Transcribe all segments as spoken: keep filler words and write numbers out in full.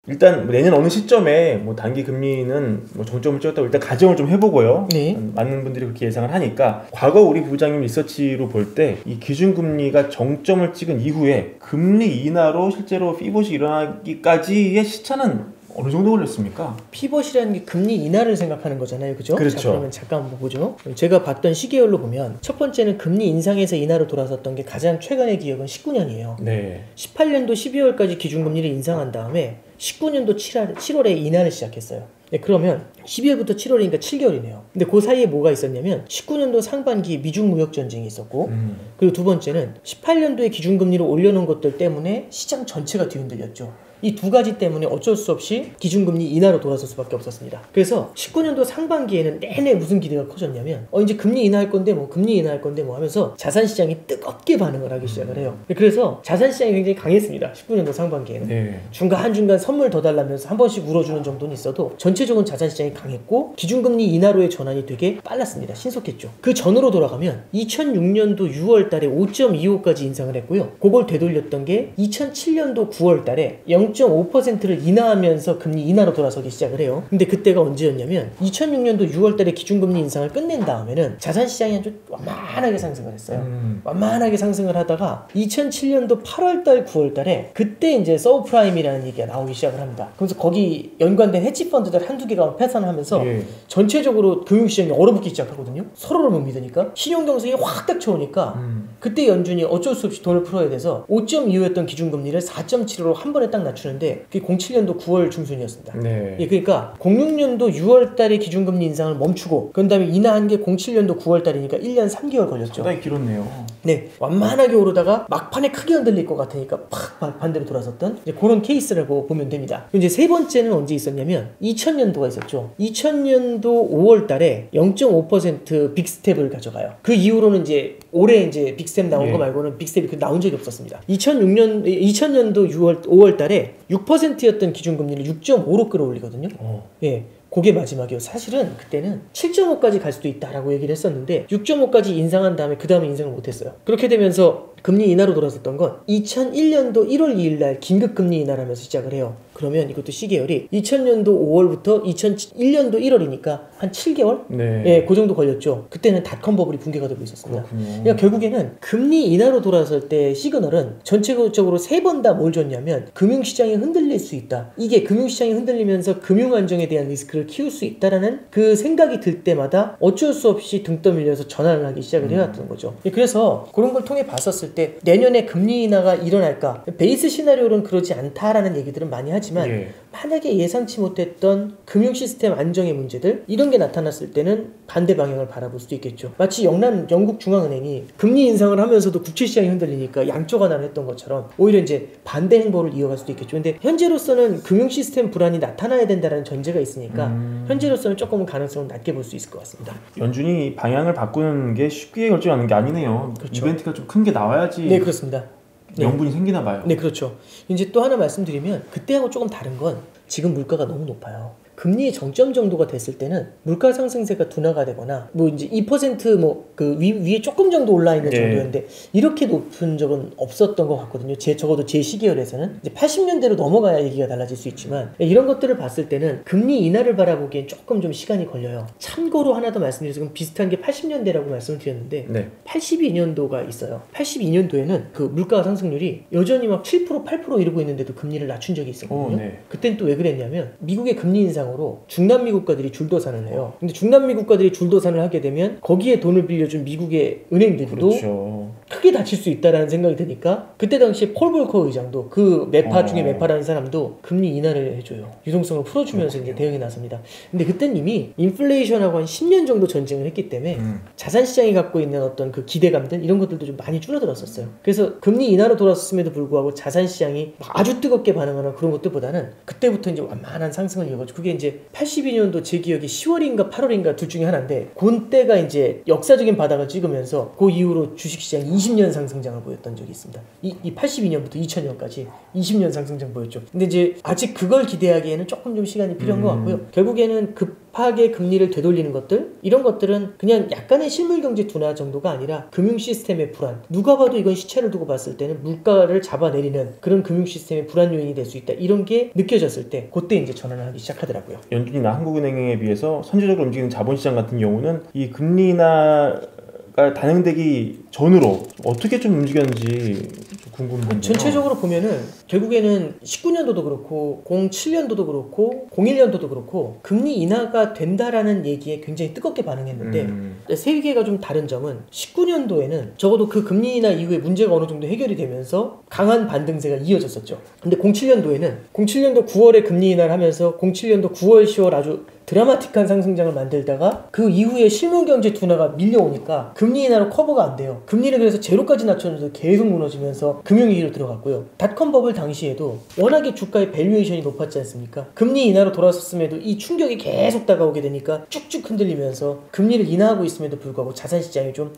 일단 내년 어느 시점에 뭐 단기 금리는 뭐 정점을 찍었다고 일단 가정을 좀 해보고요. 네. 많은 분들이 그렇게 예상을 하니까 과거 우리 부장님 리서치로 볼 때 이 기준금리가 정점을 찍은 이후에 금리 인하로 실제로 피봇이 일어나기까지의 시차는 어느 정도 걸렸습니까? 피벗이라는 게 금리 인하를 생각하는 거잖아요, 그죠? 그렇죠. 자, 그러면 잠깐 한번 보죠. 제가 봤던 시계열로 보면 첫 번째는 금리 인상에서 인하로 돌아섰던 게 가장 최근의 기억은 십구 년이에요. 네. 십팔 년도 십이월까지 기준금리를 인상한 다음에 십구 년도 칠월에 인하를 시작했어요. 네, 그러면 십이월부터 칠월이니까 칠 개월이네요. 근데 그 사이에 뭐가 있었냐면 십구 년도 상반기 미중 무역 전쟁이 있었고 음. 그리고 두 번째는 십팔 년도에 기준금리를 올려놓은 것들 때문에 시장 전체가 뒤흔들렸죠. 이 두 가지 때문에 어쩔 수 없이 기준금리 인하로 돌아설 수밖에 없었습니다. 그래서 십구 년도 상반기에는 내내 무슨 기대가 커졌냐면 어 이제 금리 인하할 건데 뭐 금리 인하할 건데 뭐 하면서 자산시장이 뜨겁게 반응을 하기 시작을 해요. 그래서 자산시장이 굉장히 강했습니다. 십구 년도 상반기에는. 네. 중간중간 선물 더 달라면서 한 번씩 울어주는 정도는 있어도 전체적으로 자산시장이 강했고 기준금리 인하로의 전환이 되게 빨랐습니다. 신속했죠. 그 전으로 돌아가면 이천육 년도 유월 달에 오 점 이오까지 인상을 했고요. 그걸 되돌렸던 게 이천칠 년도 구월 달에 영 점 오 퍼센트를 인하하면서 금리 인하로 돌아서기 시작을 해요. 근데 그때가 언제였냐면 이천육 년도 유월 달에 기준금리 인상을 끝낸 다음에는 자산시장이 아주 완만하게 상승을 했어요. 음. 완만하게 상승을 하다가 이천칠 년도 팔월 달, 구월 달에 그때 이제 서브프라임이라는 얘기가 나오기 시작을 합니다. 그래서 거기 연관된 헤지펀드들 한두 개가 패산을 하면서 예. 전체적으로 금융시장이 얼어붙기 시작하거든요. 서로를 못 믿으니까 신용경색이 확 닥쳐오니까 음. 그때 연준이 어쩔 수 없이 돈을 풀어야 돼서 오 점 이오였던 기준금리를 사 점 칠오로 한 번에 딱 낮추는데 그게 공칠 년도 구월 중순이었습니다. 네. 예, 그러니까 공육 년도 유월 달에 기준금리 인상을 멈추고 그 다음에 인하한 게 공칠 년도 구월 달이니까 일 년 삼 개월 걸렸죠. 상당히 길었네요. 네, 완만하게 오르다가 막판에 크게 흔들릴 것 같으니까 팍 반대로 돌아섰던 이제 그런 케이스라고 보면 됩니다. 이제 세 번째는 언제 있었냐면 이천 년도가 있었죠. 이천 년도 오월 달에 영 점 오 퍼센트 빅스텝을 가져가요. 그 이후로는 이제 올해 이제 빅스텝 나온 예. 거 말고는 빅스텝이 나온 적이 없었습니다. 이천육 년, 이천 년도 유월, 오월 달에 육 퍼센트였던 기준금리를 육 점 오로 끌어올리거든요. 어. 예. 그게 마지막이에요. 사실은 그때는 칠 점 오까지 갈 수도 있다라고 얘기를 했었는데 육 점 오까지 인상한 다음에 그 다음에 인상을 못했어요. 그렇게 되면서 금리 인하로 돌아섰던 건 이천일 년도 일월 이일 날 긴급금리 인하를 하면서 시작을 해요. 그러면 이것도 시계열이 이천 년도 오월부터 이천일 년도 일월이니까 한 칠 개월? 네. 예, 그 정도 걸렸죠. 그때는 닷컴 버블이 붕괴가 되고 있었습니다. 그렇군요. 그러니까 결국에는 금리 인하로 돌아설 때 시그널은 전체적으로 세 번 다 뭘 줬냐면 금융시장이 흔들릴 수 있다. 이게 금융시장이 흔들리면서 금융안정에 대한 리스크를 키울 수 있다라는 그 생각이 들 때마다 어쩔 수 없이 등 떠밀려서 전환을 하기 시작을 해왔던 음. 거죠. 예, 그래서 그런 걸 통해 봤었을 때 내년에 금리 인하가 일어날까? 베이스 시나리오는 그러지 않다라는 얘기들은 많이 하지만 예. 만약에 예상치 못했던 금융 시스템 안정의 문제들 이런 게 나타났을 때는 반대 방향을 바라볼 수도 있겠죠. 마치 영남 영국 중앙은행이 금리 인상을 하면서도 국채 시장이 흔들리니까 양쪽 하나를 했던 것처럼 오히려 이제 반대 행보를 이어갈 수도 있겠죠. 근데 현재로서는 금융 시스템 불안이 나타나야 된다는 전제가 있으니까 음... 현재로서는 조금은 가능성을 낮게 볼 수 있을 것 같습니다. 연준이 방향을 바꾸는 게 쉽게 결정하는 게 아니네요. 그렇죠. 이벤트가 좀 큰 게 나와야지. 네, 그렇습니다. 명분이 네. 생기나 봐요. 네, 그렇죠. 이제 또 하나 말씀드리면 그때하고 조금 다른 건 지금 물가가 너무 높아요. 금리의 정점 정도가 됐을 때는 물가 상승세가 둔화가 되거나 뭐 이제 이 퍼센트 뭐 그 위에 조금 정도 올라 있는 네. 정도였는데 이렇게 높은 적은 없었던 것 같거든요. 제 적어도 제 시기열에서는 이제 팔십 년대로 넘어가야 얘기가 달라질 수 있지만 이런 것들을 봤을 때는 금리 인하를 바라보기엔 조금 좀 시간이 걸려요. 참고로 하나 더 말씀드리면 비슷한 게 팔십 년대라고 말씀을 드렸는데 네. 팔십이 년도가 있어요. 팔십이 년도에는 그 물가 상승률이 여전히 막 칠 퍼센트 팔 퍼센트 이러고 있는데도 금리를 낮춘 적이 있었거든요. 오, 네. 그땐 또 왜 그랬냐면 미국의 금리 인상 으로 중남미 국가들이 줄도산을 해요. 근데 중남미 국가들이 줄도산을 하게 되면 거기에 돈을 빌려준 미국의 은행들도 그렇죠. 크게 다칠 수 있다라는 생각이 드니까 그때 당시에 폴 볼커 의장도 그 매파 어. 중에 매파라는 사람도 금리 인하를 해줘요. 유동성을 풀어주면서 그렇군요. 이제 대응에 나섭니다. 근데 그땐 이미 인플레이션하고 한 십 년 정도 전쟁을 했기 때문에 음. 자산시장이 갖고 있는 어떤 그 기대감들 이런 것들도 좀 많이 줄어들었었어요. 그래서 금리 인하로 돌아섰음에도 불구하고 자산시장이 아주 뜨겁게 반응하는 그런 것들보다는 그때부터 이제 완만한 상승을 이어가지고 그게 이제 팔십이 년도 제 기억에 시월인가 팔월인가 둘 중에 하나인데 그때가 이제 역사적인 바닥을 찍으면서 그 이후로 주식시장이 이십 년 상승장을 보였던 적이 있습니다. 이, 이 팔십이 년부터 이천 년까지 이십 년 상승장 보였죠. 근데 이제 아직 그걸 기대하기에는 조금 좀 시간이 필요한 음. 것 같고요. 결국에는 급하게 금리를 되돌리는 것들, 이런 것들은 그냥 약간의 실물경제 둔화 정도가 아니라 금융 시스템의 불안, 누가 봐도 이건 시차를 두고 봤을 때는 물가를 잡아내리는 그런 금융 시스템의 불안 요인이 될 수 있다, 이런 게 느껴졌을 때 그때 이제 전환을 하기 시작하더라고요. 연준이나 한국은행에 비해서 선제적으로 움직이는 자본시장 같은 경우는 이 금리 인하가 단행되기 전으로 어떻게 좀 움직였는지 궁금해요. 전체적으로 보면은 결국에는 십구 년도도 그렇고 공칠 년도도 그렇고 공일 년도도 그렇고 금리 인하가 된다라는 얘기에 굉장히 뜨겁게 반응했는데 음. 세계가 좀 다른 점은 십구 년도에는 적어도 그 금리 인하 이후에 문제가 어느 정도 해결이 되면서 강한 반등세가 이어졌었죠. 근데 공칠 년도에는 공칠 년도 구월에 금리 인하를 하면서 공칠 년도 구월, 시월 아주 드라마틱한 상승장을 만들다가 그 이후에 실물경제 둔화가 밀려오니까 금리 인하로 커버가 안 돼요. 금리를 그래서 제로까지 낮췄는데 계속 무너지면서 금융위기로 들어갔고요. 닷컴 버블 당시에도 워낙에 주가의 밸류에이션이 높았지 않습니까? 금리 인하로 돌아섰음에도 이 충격이 계속 다가오게 되니까 쭉쭉 흔들리면서 금리를 인하하고 있음에도 불구하고 자산시장이 좀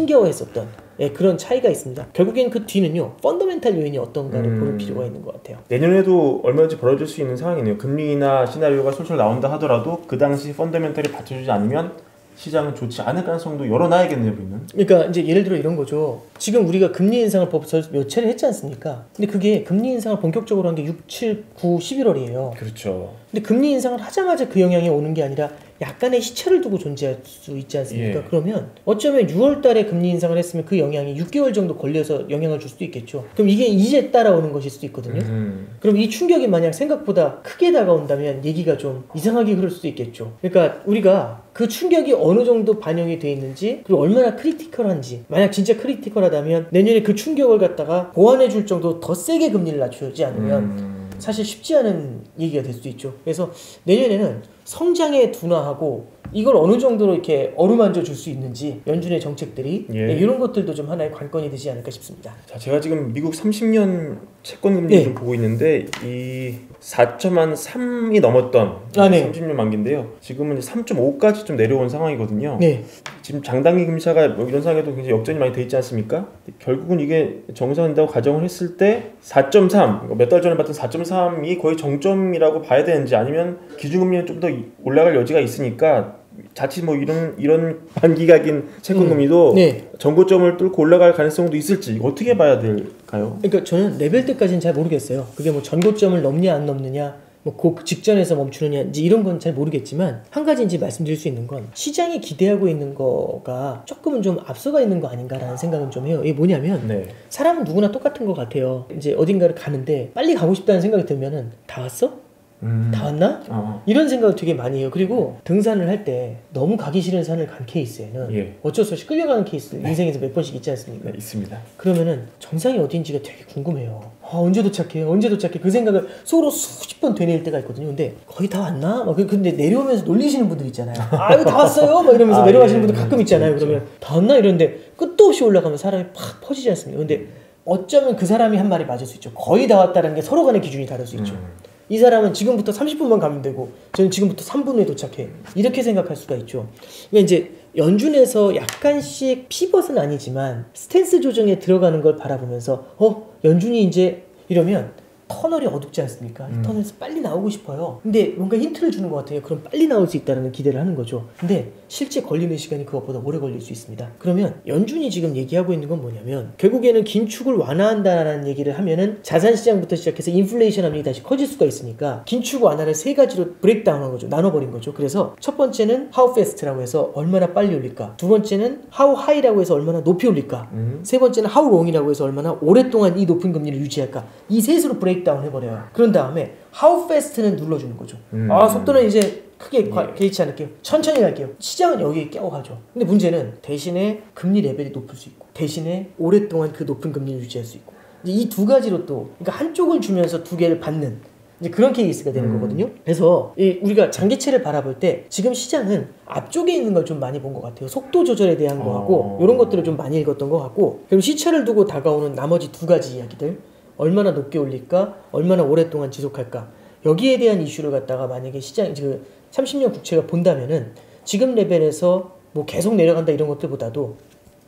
힘겨워했었던 예, 그런 차이가 있습니다. 결국엔 그 뒤는요, 펀더멘탈 요인이 어떤가를 음... 볼 필요가 있는 것 같아요. 내년에도 얼마든지 벌어질 수 있는 상황이네요. 금리 인하 시나리오가 솔솔 나온다 하더라도 그 당시 펀더멘탈이 받쳐주지 않으면 시장은 좋지 않을 가능성도 열어놔야겠네요, 우리는. 그러니까 이제 예를 들어 이런 거죠. 지금 우리가 금리 인상을 벌써 몇 차례 했지 않습니까? 근데 그게 금리 인상을 본격적으로 한 게 육, 칠, 구, 십일월이에요. 그렇죠. 근데 금리 인상을 하자마자 그 영향이 오는 게 아니라 약간의 시차를 두고 존재할 수 있지 않습니까? 예. 그러면 어쩌면 유월 달에 금리 인상을 했으면 그 영향이 육 개월 정도 걸려서 영향을 줄 수도 있겠죠. 그럼 이게 이제 따라오는 것일 수도 있거든요. 음. 그럼 이 충격이 만약 생각보다 크게 다가온다면 얘기가 좀 이상하게 흐를 수도 있겠죠. 그러니까 우리가 그 충격이 어느 정도 반영이 돼 있는지, 그리고 얼마나 크리티컬한지, 만약 진짜 크리티컬하다면 내년에 그 충격을 갖다가 보완해 줄 정도 더 세게 금리를 낮추지 않으면 음. 사실 쉽지 않은 얘기가 될 수도 있죠. 그래서 내년에는 성장에 둔화하고 이걸 어느 정도로 이렇게 어루만져 줄 수 있는지 연준의 정책들이 예. 네, 이런 것들도 좀 하나의 관건이 되지 않을까 싶습니다. 자, 제가 지금 미국 삼십 년 채권 금리를 네. 좀 보고 있는데 이 사 점 삼이 넘었던 아, 네. 삼십 년 만기인데요. 지금은 삼 점 오까지 좀 내려온 상황이거든요. 네. 지금 장단기 금리차가 뭐 이런 상황에도 굉장히 역전이 많이 돼 있지 않습니까? 결국은 이게 정상인다고 가정을 했을 때 사 점 삼, 몇 달 전에 봤던 사 점 삼이 거의 정점이라고 봐야 되는지, 아니면 기준금리는 좀 더 올라갈 여지가 있으니까 자칫 뭐 이런 이런 반기각인 채권금리도 음, 네. 전고점을 뚫고 올라갈 가능성도 있을지 어떻게 봐야 될까요? 그러니까 저는 레벨 때까지는 잘 모르겠어요. 그게 뭐 전고점을 넘냐 안 넘느냐, 뭐 그 직전에서 멈추느냐, 이제 이런 건 잘 모르겠지만 한 가지 이제 말씀드릴 수 있는 건 시장이 기대하고 있는 거가 조금은 좀 앞서가 있는 거 아닌가라는 생각은 좀 해요. 이게 뭐냐면 네. 사람은 누구나 똑같은 것 같아요. 이제 어딘가를 가는데 빨리 가고 싶다는 생각이 들면은 다 왔어? 음. 다 왔나? 어. 이런 생각을 되게 많이 해요. 그리고 등산을 할 때 너무 가기 싫은 산을 간 케이스에는 예. 어쩔 수 없이 끌려가는 케이스 네. 인생에서 몇 번씩 있지 않습니까? 네, 있습니다. 그러면은 정상이 어딘지가 되게 궁금해요. 아, 언제 도착해? 언제 도착해? 그 생각을 속으로 수십 번 되뇌일 때가 있거든요. 근데 거의 다 왔나? 막 근데 내려오면서 놀리시는 분들 있잖아요. 아, 이거 다 왔어요? 막 이러면서 아, 내려가시는 예, 분들 가끔 있잖아요. 그렇죠. 그러면 다 왔나? 이러는데 끝도 없이 올라가면 사람이 팍 퍼지지 않습니까? 근데 어쩌면 그 사람이 한 말이 맞을 수 있죠. 거의 다 왔다는 게 서로 간의 기준이 다를 수 있죠. 음. 이 사람은 지금부터 삼십 분만 가면 되고 저는 지금부터 삼 분 후에 도착해, 이렇게 생각할 수가 있죠. 그러니까 이제 연준에서 약간씩 피벗은 아니지만 스탠스 조정에 들어가는 걸 바라보면서 어? 연준이 이제 이러면 터널이 어둡지 않습니까? 음. 이 터널에서 빨리 나오고 싶어요. 근데 뭔가 힌트를 주는 것 같아요. 그럼 빨리 나올 수 있다는 기대를 하는 거죠. 근데 실제 걸리는 시간이 그것보다 오래 걸릴 수 있습니다. 그러면 연준이 지금 얘기하고 있는 건 뭐냐면 결국에는 긴축을 완화한다라는 얘기를 하면은 자산시장부터 시작해서 인플레이션 압력이 다시 커질 수가 있으니까 긴축 완화를 세 가지로 브레이크다운한 거죠. 나눠버린 거죠. 그래서 첫 번째는 how fast라고 해서 얼마나 빨리 올릴까, 두 번째는 how high라고 해서 얼마나 높이 올릴까, 음. 세 번째는 how long이라고 해서 얼마나 오랫동안 이 높은 금리를 유지할까, 이 셋으로 브레이크 다운 해버려요. 그런 다음에 how fast는 눌러주는 거죠. 음. 아, 속도는 이제 크게 예. 개의치 않을게요. 천천히 갈게요. 시장은 여기에 껴가죠. 근데 문제는 대신에 금리 레벨이 높을 수 있고 대신에 오랫동안 그 높은 금리를 유지할 수 있고, 이 두 가지로 또 그러니까 한쪽을 주면서 두 개를 받는 이제 그런 케이스가 되는 음. 거거든요. 그래서 이 우리가 장기채를 바라볼 때 지금 시장은 앞쪽에 있는 걸 좀 많이 본 것 같아요. 속도 조절에 대한 어. 거하고 이런 것들을 좀 많이 읽었던 것 같고, 그럼 시차를 두고 다가오는 나머지 두 가지 이야기들, 얼마나 높게 올릴까, 얼마나 오랫동안 지속할까, 여기에 대한 이슈를 갖다가 만약에 시장 그 삼십 년 국채가 본다면은 지금 레벨에서 뭐 계속 내려간다 이런 것들보다도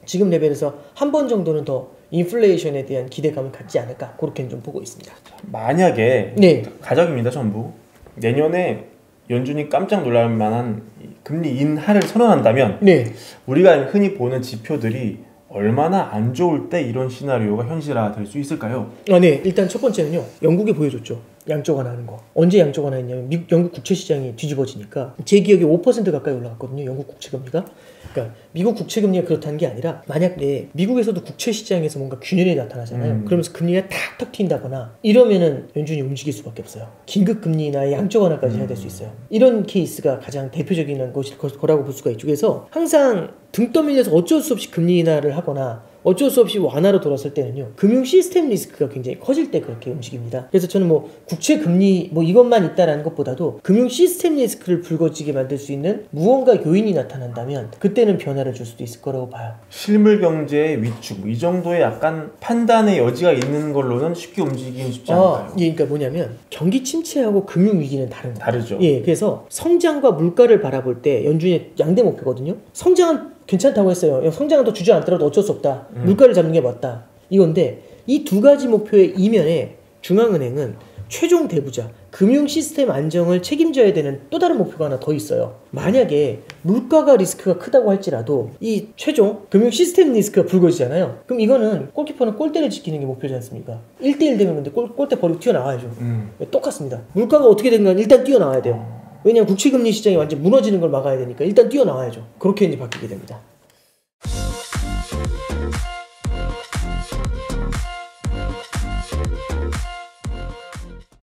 지금 레벨에서 한 번 정도는 더 인플레이션에 대한 기대감을 갖지 않을까 그렇게 좀 보고 있습니다. 만약에 네. 가정입니다 전부 내년에 연준이 깜짝 놀랄 만한 금리 인하를 선언한다면 네. 우리가 흔히 보는 지표들이 얼마나 안 좋을 때 이런 시나리오가 현실화될 수 있을까요? 아, 네. 일단 첫 번째는요. 영국이 보여줬죠. 양적 완화하는 거. 언제 양적 완화했냐면 미국, 영국 국채 시장이 뒤집어지니까 제 기억에 오 퍼센트 가까이 올라갔거든요. 영국 국채 금리가. 그러니까 미국 국채 금리가 그렇다는 게 아니라 만약에 미국에서도 국채 시장에서 뭔가 균열이 나타나잖아요. 음. 그러면서 금리가 탁탁 튄다거나 이러면은 연준이 움직일 수밖에 없어요. 긴급 금리나 양적 완화까지 해야 될 수 있어요. 이런 케이스가 가장 대표적인 것일 거라고 볼 수가 있죠. 그래서 항상 등 떠밀려서 어쩔 수 없이 금리 인하를 하거나 어쩔 수 없이 완화로 돌았을 때는요 금융 시스템 리스크가 굉장히 커질 때 그렇게 움직입니다. 그래서 저는 뭐 국채 금리 뭐 이것만 있다라는 것보다도 금융 시스템 리스크를 불거지게 만들 수 있는 무언가 요인이 나타난다면 그때는 변화를 줄 수도 있을 거라고 봐요. 실물 경제의 위축 이 정도의 약간 판단의 여지가 있는 걸로는 쉽게 움직이긴 쉽지 않을까요? 아, 예, 그러니까 뭐냐면 경기 침체하고 금융 위기는 다른 거예요. 다르죠. 예, 그래서 성장과 물가를 바라볼 때 연준의 양대 목표거든요. 성장은 괜찮다고 했어요. 성장은 더 주저앉더라도 어쩔 수 없다. 음. 물가를 잡는 게 맞다. 이건데 이 두 가지 목표의 이면에 중앙은행은 최종 대부자, 금융 시스템 안정을 책임져야 되는 또 다른 목표가 하나 더 있어요. 만약에 물가가 리스크가 크다고 할지라도 이 최종 금융 시스템 리스크가 불거지잖아요. 그럼 이거는 골키퍼는 골대를 지키는 게 목표지 않습니까? 일 대일 되면 근데 골, 골대 버리고 튀어나와야죠. 음. 똑같습니다. 물가가 어떻게 된건 일단 뛰어나와야 돼요. 왜냐하면 국채금리 시장이 완전 무너지는 걸 막아야 되니까 일단 뛰어나와야죠. 그렇게 이제 바뀌게 됩니다.